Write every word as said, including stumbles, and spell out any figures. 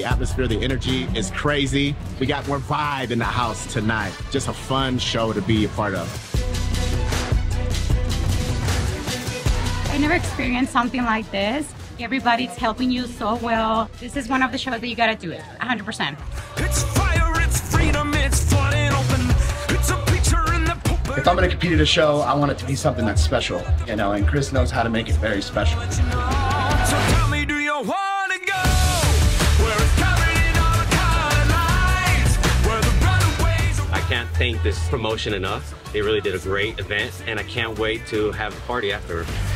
The atmosphere, the energy is crazy. We got more vibe in the house tonight. Just a fun show to be a part of. I never experienced something like this. Everybody's helping you so well. This is one of the shows that you gotta do it, one hundred percent. It's fire, it's freedom, it's fun and open. It's a picture in the pulpit. If I'm gonna compete at a show, I want it to be something that's special, you know, and Chris knows how to make it very special. So tell me, do you wanna go where it's covered in all the colored lights, where the runaways are... I can't thank this promotion enough. They really did a great event, and I can't wait to have a party after.